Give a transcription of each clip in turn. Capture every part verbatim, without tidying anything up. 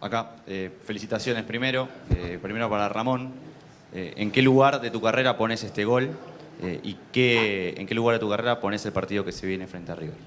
acá. Eh, felicitaciones primero, eh, primero para Ramón. Eh, ¿En qué lugar de tu carrera pones este gol? Eh, ¿Y qué, en qué lugar de tu carrera pones el partido que se viene frente a River?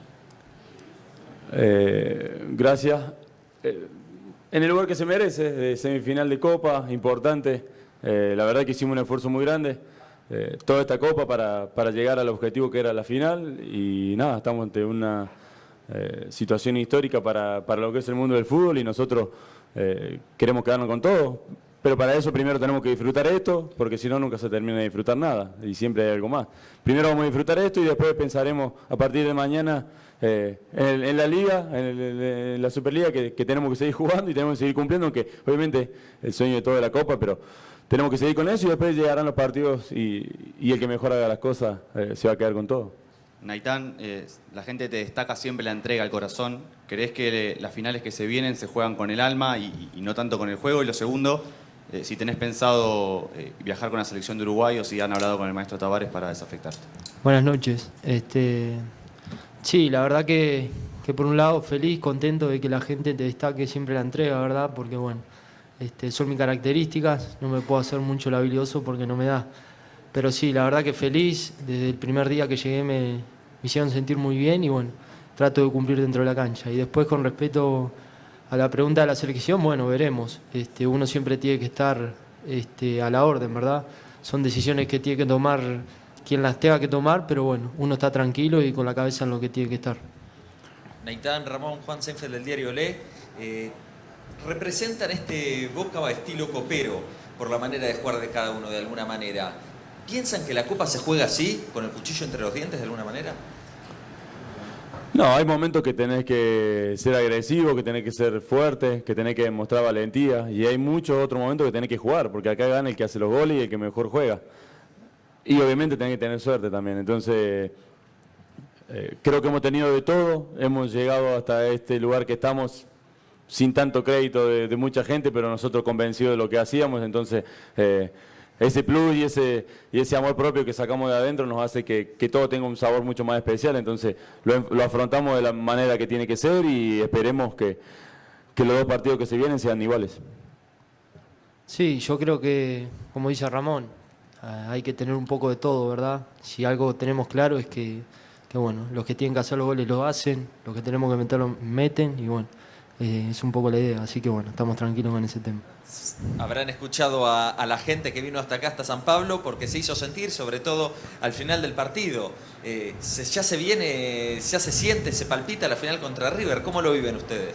Eh, gracias. Eh, en el lugar que se merece, de semifinal de Copa, importante. Eh, la verdad que hicimos un esfuerzo muy grande. Eh, toda esta Copa para, para llegar al objetivo que era la final. Y nada, estamos ante una eh, situación histórica para, para lo que es el mundo del fútbol y nosotros eh, queremos quedarnos con todo. Pero para eso primero tenemos que disfrutar esto, porque si no nunca se termina de disfrutar nada y siempre hay algo más. Primero vamos a disfrutar esto y después pensaremos a partir de mañana eh, en, en la Liga, en, el, en la Superliga, que, que tenemos que seguir jugando y tenemos que seguir cumpliendo, aunque obviamente el sueño de toda la Copa, pero tenemos que seguir con eso y después llegarán los partidos y, y el que mejor haga las cosas eh, se va a quedar con todo. Naitán, eh, la gente te destaca siempre la entrega al corazón. ¿Crees que le, las finales que se vienen se juegan con el alma y, y no tanto con el juego? Y lo segundo, Eh, si tenés pensado eh, viajar con la selección de Uruguay o si han hablado con el maestro Tavares para desafectarte. Buenas noches. Este, sí, la verdad que, que por un lado feliz, contento de que la gente te destaque siempre la entrega, ¿verdad? Porque bueno, este, son mis características, no me puedo hacer mucho el habilidoso porque no me da. Pero sí, la verdad que feliz, desde el primer día que llegué me, me hicieron sentir muy bien y bueno, trato de cumplir dentro de la cancha. Y después con respecto a la pregunta de la selección, bueno, veremos. Este, uno siempre tiene que estar este, a la orden, ¿verdad? Son decisiones que tiene que tomar quien las tenga que tomar, pero bueno, uno está tranquilo y con la cabeza en lo que tiene que estar. Naitán, Ramón, Juan Seinfeld del diario Olé, eh, representan este Boca estilo copero por la manera de jugar de cada uno de alguna manera. ¿Piensan que la Copa se juega así, con el cuchillo entre los dientes de alguna manera? No, hay momentos que tenés que ser agresivo, que tenés que ser fuerte, que tenés que demostrar valentía y hay muchos otros momentos que tenés que jugar, porque acá gana el que hace los goles y el que mejor juega. Y obviamente tenés que tener suerte también, entonces eh, creo que hemos tenido de todo, hemos llegado hasta este lugar que estamos sin tanto crédito de, de mucha gente, pero nosotros convencidos de lo que hacíamos, entonces eh, ese plus y ese, y ese amor propio que sacamos de adentro nos hace que, que todo tenga un sabor mucho más especial, entonces lo, lo afrontamos de la manera que tiene que ser y esperemos que, que los dos partidos que se vienen sean iguales. Sí, yo creo que, como dice Ramón, hay que tener un poco de todo, ¿verdad? Si algo tenemos claro es que, que bueno, los que tienen que hacer los goles lo hacen, los que tenemos que meterlo meten y bueno, eh, es un poco la idea, así que bueno, estamos tranquilos con ese tema. Habrán escuchado a, a la gente que vino hasta acá, hasta San Pablo, porque se hizo sentir, sobre todo al final del partido. Eh, se, ya se viene, ya se siente, se palpita la final contra River. ¿Cómo lo viven ustedes?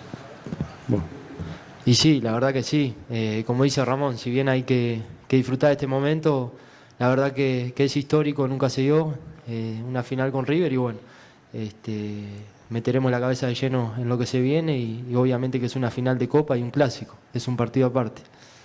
Bueno. Y sí, la verdad que sí. Eh, como dice Ramón, si bien hay que, que disfrutar de este momento, la verdad que, que es histórico, nunca se dio. Eh, una final con River y bueno, este, meteremos la cabeza de lleno en lo que se viene y, y obviamente que es una final de Copa y un clásico, es un partido aparte.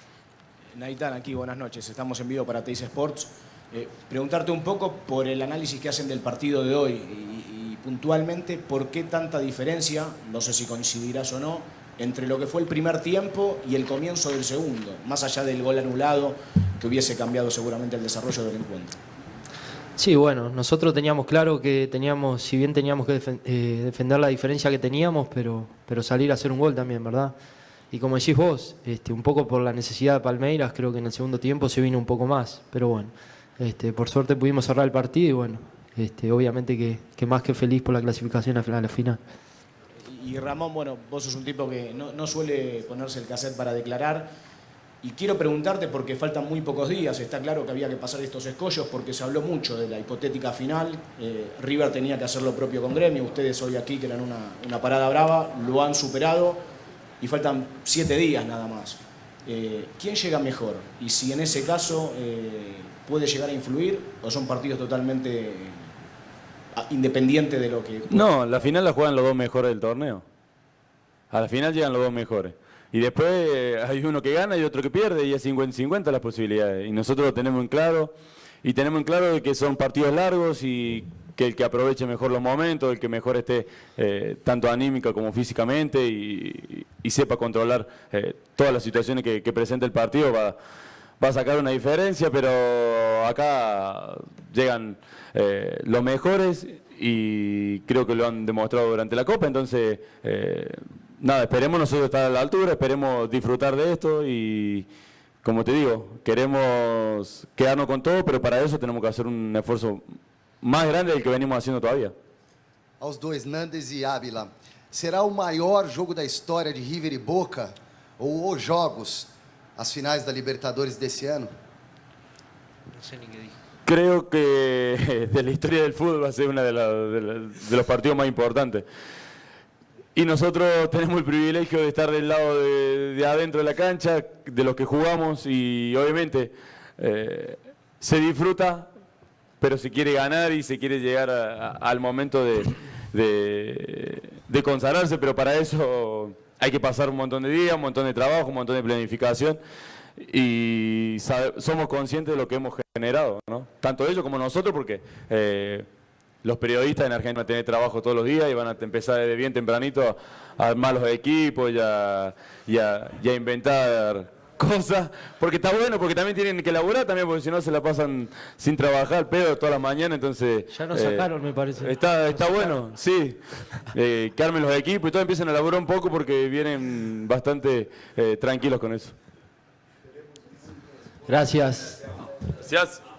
Naitán, aquí, buenas noches, estamos en vivo para Teis Sports. Eh, preguntarte un poco por el análisis que hacen del partido de hoy y, y puntualmente por qué tanta diferencia, no sé si coincidirás o no, entre lo que fue el primer tiempo y el comienzo del segundo, más allá del gol anulado que hubiese cambiado seguramente el desarrollo del encuentro. Sí, bueno, nosotros teníamos claro que teníamos, si bien teníamos que defen eh, defender la diferencia que teníamos, pero, pero salir a hacer un gol también, ¿verdad? Y como decís vos, este, un poco por la necesidad de Palmeiras, creo que en el segundo tiempo se vino un poco más, pero bueno, este, por suerte pudimos cerrar el partido y bueno, este, obviamente que, que más que feliz por la clasificación a la final. Y Ramón, bueno, vos sos un tipo que no, no suele ponerse el cassette para declarar. Y quiero preguntarte, porque faltan muy pocos días, está claro que había que pasar estos escollos porque se habló mucho de la hipotética final. Eh, River tenía que hacer lo propio con Gremio, ustedes hoy aquí, que eran una, una parada brava, lo han superado y faltan siete días nada más. Eh, ¿Quién llega mejor? Y si en ese caso eh, puede llegar a influir o son partidos totalmente independientes de lo que... No, la final la juegan los dos mejores del torneo. A la final llegan los dos mejores. Y después eh, hay uno que gana y otro que pierde y es cincuenta cincuenta las posibilidades. Y nosotros lo tenemos en claro. Y tenemos en claro de que son partidos largos y que el que aproveche mejor los momentos, el que mejor esté eh, tanto anímica como físicamente y, y sepa controlar eh, todas las situaciones que, que presenta el partido va, va a sacar una diferencia, pero acá llegan eh, los mejores y creo que lo han demostrado durante la Copa, entonces... Eh, nada, esperemos nosotros estar a la altura, esperemos disfrutar de esto y, como te digo, queremos quedarnos con todo, pero para eso tenemos que hacer un esfuerzo más grande del que venimos haciendo todavía. Aos dois, Nandes e Ávila, será o maior jogo da história de River e Boca, ou os jogos, as finais da Libertadores desse ano? No sé ni qué dijo. Creo que de la historia del fútbol va a ser uno de, la, de, la, de los partidos más importantes. Y nosotros tenemos el privilegio de estar del lado de, de adentro de la cancha, de los que jugamos, y obviamente eh, se disfruta, pero se quiere ganar y se quiere llegar a, a, al momento de, de, de consagrarse, pero para eso hay que pasar un montón de días, un montón de trabajo, un montón de planificación, y sabe, somos conscientes de lo que hemos generado, ¿no? Tanto ellos como nosotros, porque eh, los periodistas en Argentina van a tener trabajo todos los días y van a empezar desde bien tempranito a armar los equipos y a, y a, y a inventar cosas, porque está bueno, porque también tienen que laburar también, porque si no se la pasan sin trabajar, pedo todas las mañanas, entonces... Ya nos sacaron, eh, me parece. Está, está bueno, sí, eh, que armen los equipos y todos empiezan a laburar un poco porque vienen bastante eh, tranquilos con eso. Gracias. Gracias.